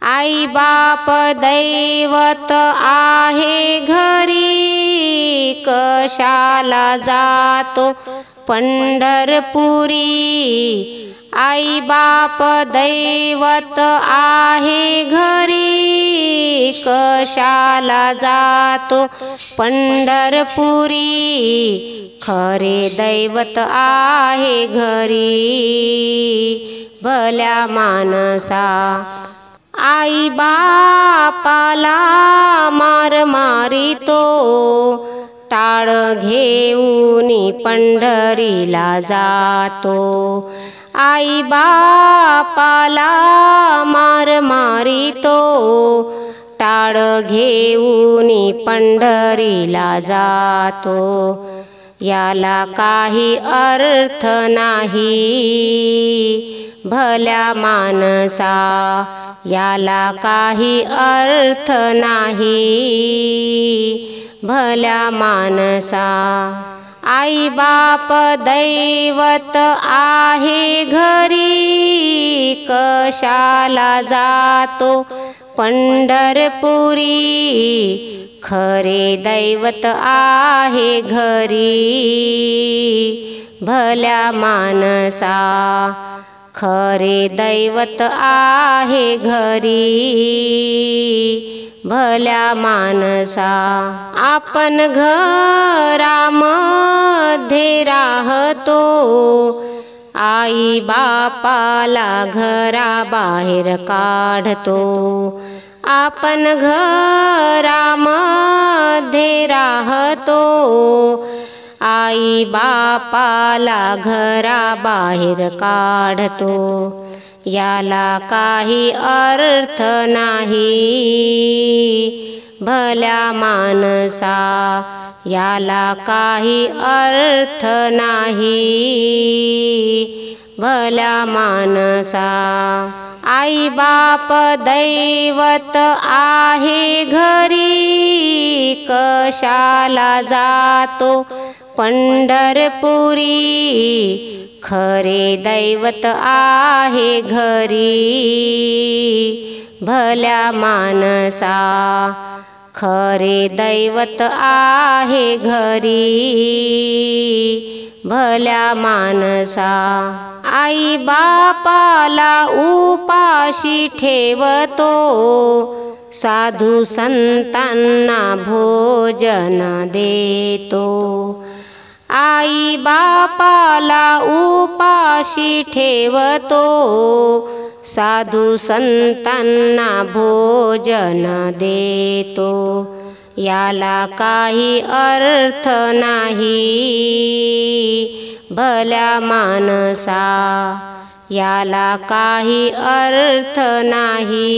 आई बाप दैवत आहे घरी, कशाला जातो पंढरपुरी। आई बाप दैवत आहे घरी, कशाला जातो पंढरपुरी। खरे दैवत आहे घरी, भल्या मानसा। आई बापाला मार मारितो, टाळ घेऊन पंढरीला जातो। आई बापाला मार मारितो, टाळ घेऊन पंढरीला जातो। याला काही अर्थ नाही भल्या मानसा, याला काही अर्थ नाही भल्या मानसा। आई बाप दैवत आहे घरी, कशाला जातो पंढरपुरी। खरे दैवत आहे घरी, भल्या मानसा। खरे दैवत आहे घरी, भल्या मानसा। आपण घरामध्ये राहतो, आई बापाला घराबाहेर काढतो। आपण घरामध्ये राहतो, आई बापाला घराबाहेर काढतो। याला काही अर्थ नाही भल्या मानसा, याला काही अर्थ नाही भल्या मानसा। आई बाप दैवत आहे घरी, कशाला जातो पंढरपुरी। खरे दैवत आहे घरी, भल्या मानसा। खरे दैवत आहे घरी, भल्या मानसा। आई बापाला उपाशी ठेवतो, साधू संतांना भोजन देतो। आई बापाला उपाशी ठेवतो, साधू संतांना भोजन देतो। याला काही अर्थ नाही भल्या मानसा, याला काही अर्थ नाही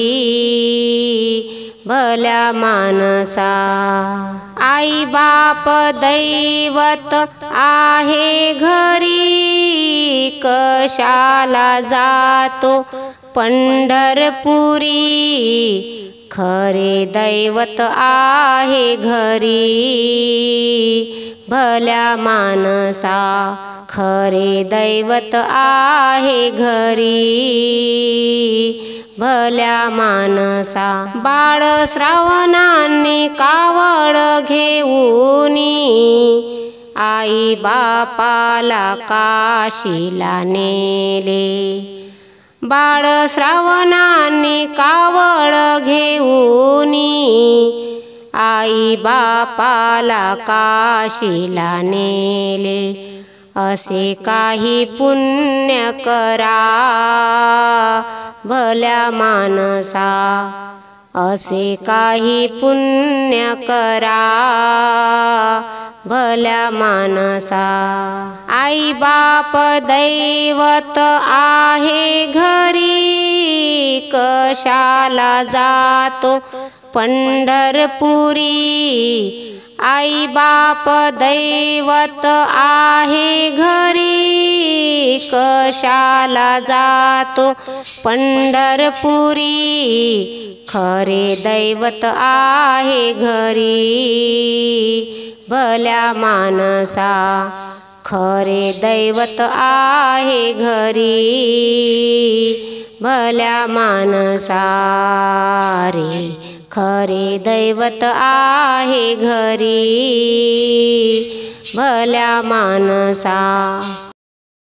भल्या मानसा। आई बाप दैवत आहे घरी, कशाला जातो पंढरपुरी। खरे दैवत आहे घरी, भल्या मानसा। खरे दैवत आहे घरी, भल्या मानसा। बाळ श्रावणाने कावड घेऊनी, आई बापाला काशीला नेले। बाळ श्रावणाने कावड घेऊनी, आई बापाला काशीला नेले। असे काही पुण्य करा भल्या मानसा, असे काही पुण्य करा भल्या मानसा। आई बाप दैवत आहे घरी, कशाला जातो पंढरपुरी। आई बाप दैवत आहे घरी, कशाला जातो पंढरपुरी। खरे दैवत आहे घरी, भल्या मानसा। खरे दैवत आहे घरी, भल्या मानसा रे खरे दैवत आहे घरी भल्या मानसा.